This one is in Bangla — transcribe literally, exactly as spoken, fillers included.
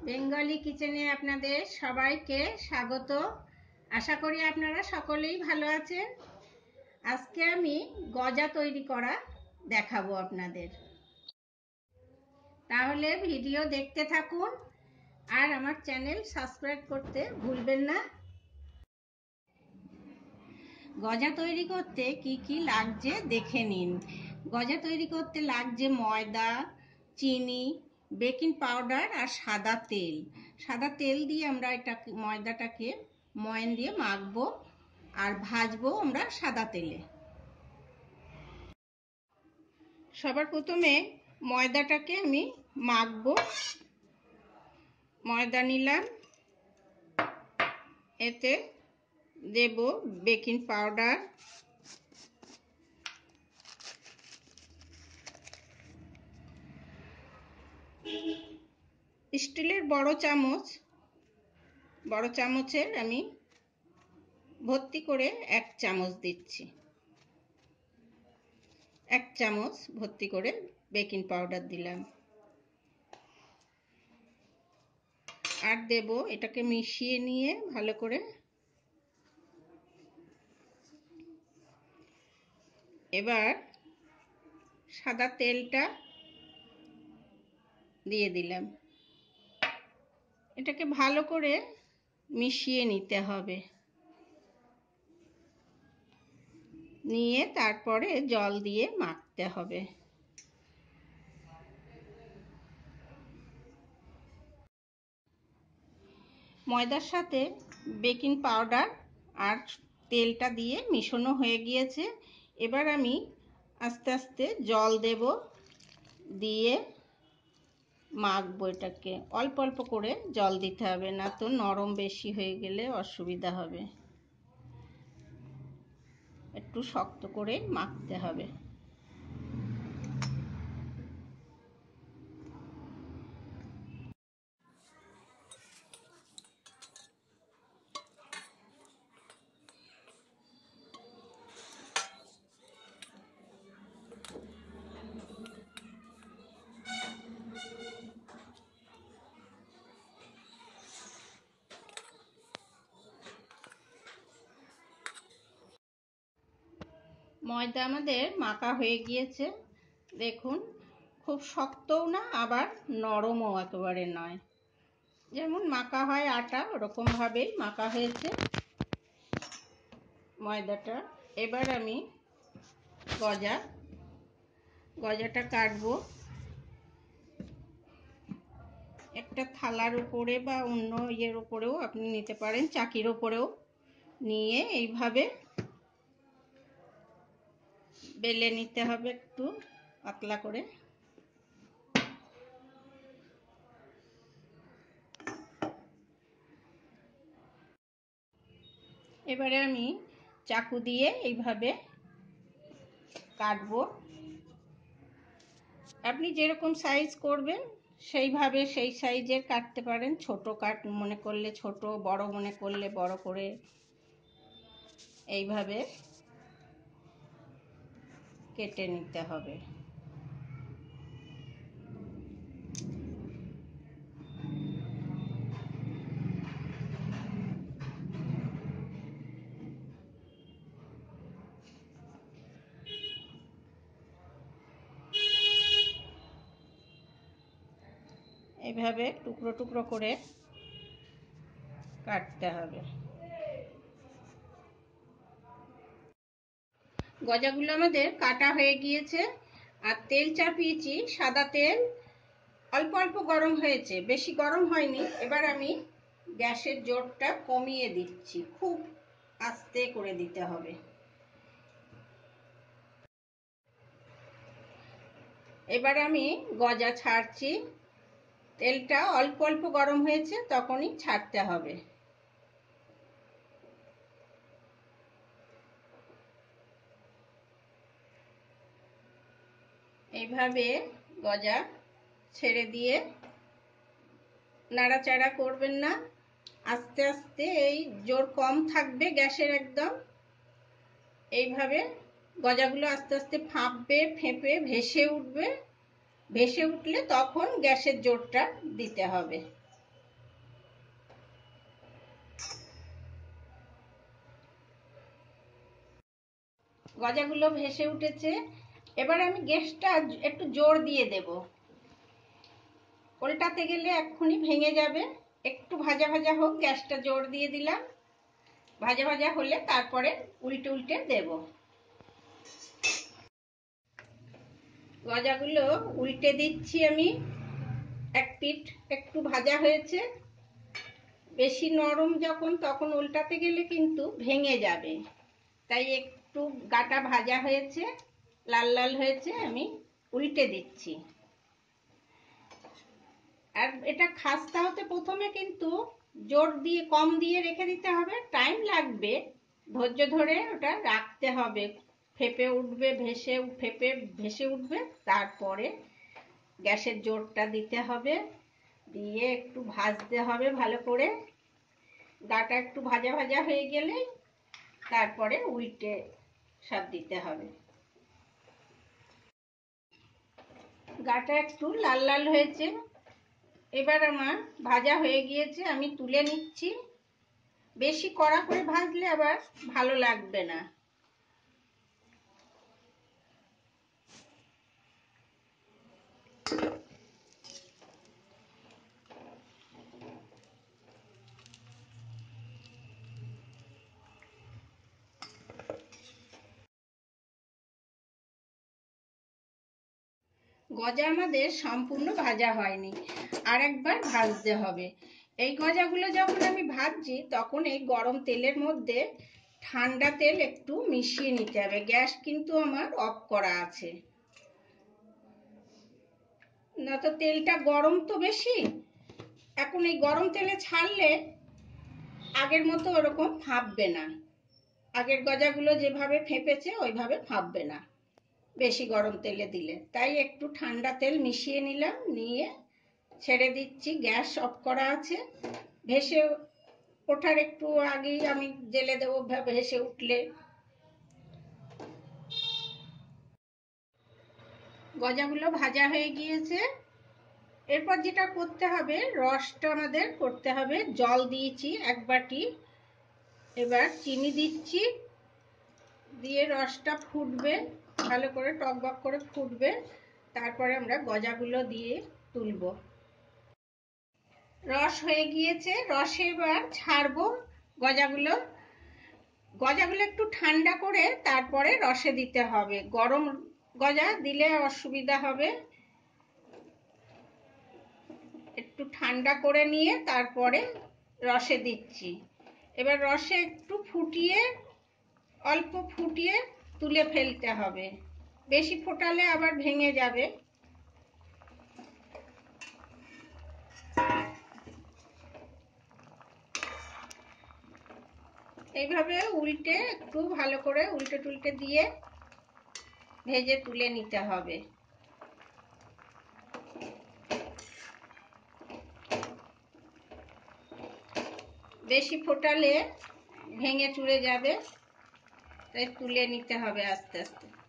বেঙ্গলি কিচেনে আপনাদের সবাইকে স্বাগত। আশা করি আপনারা সকলেই ভালো আছেন। আজকে আমি গজা তৈরি করা দেখাবো আপনাদের, তাহলে ভিডিও দেখতে থাকুন আর আমার চ্যানেল সাবস্ক্রাইব করতে ভুলবেন না। গজা তৈরি করতে কি কি লাগছে দেখে নিন। গজা তৈরি করতে লাগছে ময়দা, চিনি, বেকিং পাউডার আর সাদা তেল। সাদা তেল দিয়ে আমরা এটা ময়দাটাকে ময়ান দিয়ে মাখবো আর ভাজবো আমরা সাদা তেলে। সবার প্রথমে ময়দাটাকে আমি মাখবো। ময়দা নিলাম, এতে দেব বেকিং পাউডার, স্টিলের বড় চামচ বড় চামচের আমি ভর্তি করে এক চামচ দিচ্ছি। এক চামচ ভর্তি করে বেকিং পাউডার দিলাম আর দেব, এটাকে মিশিয়ে নিয়ে ভালো করে এবার সাদা তেলটা দিয়ে দিলাম। এটাকে ভালো করে মিশিয়ে নিতে হবে, নিয়ে তারপরে জল দিয়ে মাখতে হবে। ময়দার সাথে বেকিং পাউডার আর তেলটা দিয়ে মিশানো হয়ে গিয়েছে। এবার আমি আস্তে আস্তে জল দেব, দিয়ে মাখবো। এটাকে অল্প অল্প করে জল দিতে হবে, না তো নরম বেশি হয়ে গেলে অসুবিধা হবে। একটু শক্ত করে মাখতে হবে। ময়দা আমাদের মাখা হয়ে গিয়েছে, দেখুন। খুব শক্তও না আবার নরমও একেবারে নয়, যেমন মাখা হয় আটা ওরকম ভাবেই মাখা হয়েছে ময়দাটা। এবার আমি গজা গজাটা কাটবো। একটা থালার উপরে বা অন্য ইয়ের উপরেও আপনি নিতে পারেন, চাকির উপরেও নিয়ে এইভাবে বেলে নিতে হবে একটু পাতলা করে। এবারে আমি চাকু দিয়ে এইভাবে কাটবো। আপনি যেরকম সাইজ করবেন সেইভাবে সেই সাইজের কাটতে পারেন। ছোট কাট মনে করলে ছোট, বড় মনে করলে বড় করে এইভাবে কেটে নিতে হবে। এইভাবে টুকরো টুকরো করে কাটতে হবে। গজাগুলো আমাদের কাটা হয়ে গিয়েছে আর তেল চাপিয়েছি, সাদা তেল। অল্প অল্প গরম হয়েছে, বেশি গরম হয়নি। এবার আমি গ্যাসের জোরটা কমিয়ে দিচ্ছি, খুব আস্তে করে দিতে হবে। এবার আমি গজা ছাড়ছি। তেলটা অল্প অল্প গরম হয়েছে, তখনই ছাড়তে হবে। এইভাবে গজা ছেড়ে দিয়ে নাড়াচাড়া করবেন না, আস্তে আস্তে, এই জোর কম থাকবে গ্যাসের একদম। এইভাবে গজাগুলো আস্তে আস্তে ফাঁপবে, ফেঁপে ভেসে উঠবে। ভেসে উঠলে তখন গ্যাসের জোরটা দিতে হবে। গজাগুলো ভেসে উঠেছে। এবার আমি গ্যাসটা একটু জোর দিয়ে দেব, উল্টাতে গেলে এক্ষুনি ভেঙে যাবে। একটু ভাজা ভাজা হোক, গ্যাসটা জোর দিয়ে দিলাম। ভাজা ভাজা হলে তারপরে উল্টে উল্টে দেব। গজাগুলো উল্টে দিচ্ছি আমি। এক পিঠ একটু ভাজা হয়েছে। বেশি নরম যখন, তখন উল্টাতে গেলে কিন্তু ভেঙে যাবে। তাই একটু গাটা ভাজা হয়েছে, লাল লাল হয়েছে, আমি উল্টে দিচ্ছি। আর এটা খাস্তা হতে প্রথমে কিন্তু জোর দিয়ে কম দিয়ে রেখে দিতে হবে, টাইম লাগবে, ধৈর্য ধরে ওটা রাখতে হবে। ফেপে উঠবে, ভেসে ফেপে ভেসে উঠবে, তারপরে গ্যাসের জোরটা দিতে হবে, দিয়ে একটু ভাজতে হবে ভালো করে। গাটা একটু ভাজা ভাজা হয়ে গেলে তারপরে উল্টে সব দিতে হবে। গাটা একটু লাল লাল হয়েছে, এবার আমার ভাজা হয়ে গিয়েছে, আমি তুলে নিচ্ছি। বেশি কড়া করে ভাজলে আবার ভালো লাগবে না। গজা আমাদের সম্পূর্ণ ভাজা হয়নি, আর একবার ভাজতে হবে। এই গজাগুলো যখন আমি ভাজছি, তখন এই গরম তেলের মধ্যে ঠান্ডা তেল একটু মিশিয়ে নিতে হবে। গ্যাস কিন্তু আমার অফ করা আছে, না তো তেলটা গরম তো বেশি। এখন এই গরম তেলে ছাড়লে আগের মতো ওরকম ফাঁপবে না। আগের গজাগুলো যেভাবে ফেঁপেছে ওইভাবে ফাঁপবে না বেশি গরম তেলে দিলে। তাই একটু ঠান্ডা তেল মিশিয়ে নিলাম, নিয়ে ছেড়ে দিচ্ছি। গ্যাস অফ করা আছে। ভেসে ওঠার একটু আগেই আমি জেলে দেবো, ভেসে উঠলে। গজাগুলো ভাজা হয়ে গিয়েছে। এরপর যেটা করতে হবে, রসটা আমাদের করতে হবে। জল দিয়েছি এক বাটি, এবার চিনি দিচ্ছি, দিয়ে রসটা ফুটবে ভালো করে, টকবক করে ফুটবে। তারপরে আমরা গজাগুলো দিয়ে তুলব। রস হয়ে গিয়েছে, রসে এবার ছাড়বো গজাগুলো। গজাগুলো একটু ঠান্ডা করে তারপরে রসে দিতে হবে। গরম গজা দিলে অসুবিধা হবে। একটু ঠান্ডা করে নিয়ে তারপরে রসে দিচ্ছি। এবার রসে একটু ফুটিয়ে, অল্প ফুটিয়ে তুলে ফেলতে হবে। বেশি ফোটালে আবার ভেঙে যাবে। এইভাবে উল্টে একটু ভালো করে উল্টে টুলটে দিয়ে ভেজে তুলে নিতে হবে। বেশি ফোটালে ভেঙে চুরে যাবে, তাই তুলে নিতে হবে আস্তে আস্তে।